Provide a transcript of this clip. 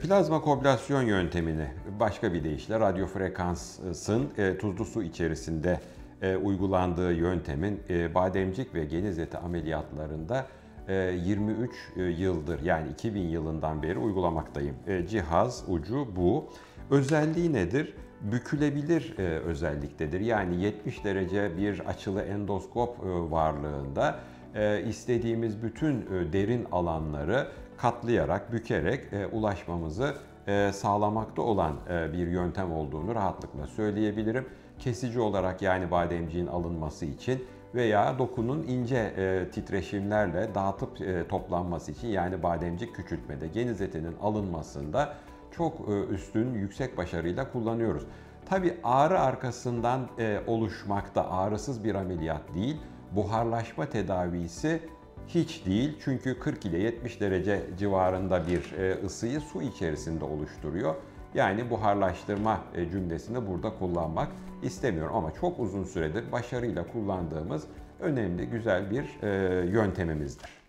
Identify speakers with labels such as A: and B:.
A: Plazma koblasyon yöntemini başka bir deyişle radyo frekansın tuzlu su içerisinde uygulandığı yöntemin bademcik ve geniz eti ameliyatlarında 23 yıldır yani 2000 yılından beri uygulamaktayım. Cihaz ucu bu. Özelliği nedir? Bükülebilir özelliktedir. Yani 70 derece bir açılı endoskop varlığında istediğimiz bütün derin alanları katlayarak, bükerek ulaşmamızı sağlamakta olan bir yöntem olduğunu rahatlıkla söyleyebilirim. Kesici olarak yani bademciğin alınması için veya dokunun ince titreşimlerle dağıtıp toplanması için yani bademcik küçültmede, geniz etinin alınmasında çok üstün, yüksek başarıyla kullanıyoruz. Tabii ağrı arkasından oluşmakta ağrısız bir ameliyat değil, buharlaşma tedavisi hiç değil. Çünkü 40 ile 70 derece civarında bir ısıyı su içerisinde oluşturuyor. Yani buharlaştırma cümlesini burada kullanmak istemiyorum ama çok uzun süredir başarıyla kullandığımız önemli, güzel bir yöntemimizdir.